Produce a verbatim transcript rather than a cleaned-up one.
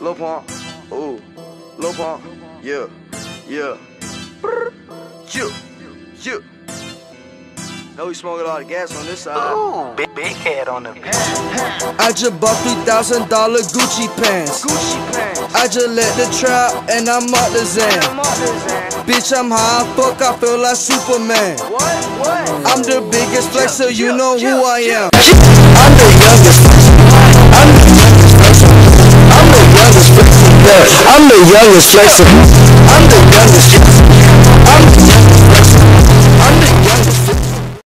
Lil Pump, ooh, Lil Pump, yeah, yeah, yeah, yeah. Know we smoke a lot of gas on this side. Ooh, big, big head on the beat. I just bought three thousand dollar Gucci pants. Gucci pants. I just let the trap and I'm up the Zan. Bitch, I'm high, fuck, I feel like Superman. What? What? I'm the biggest flexer, you know who I am. I'm the youngest flexer. I'm the youngest flexer. I'm the youngest flexer. I'm the youngest flexer. I'm the youngest flexer. I'm the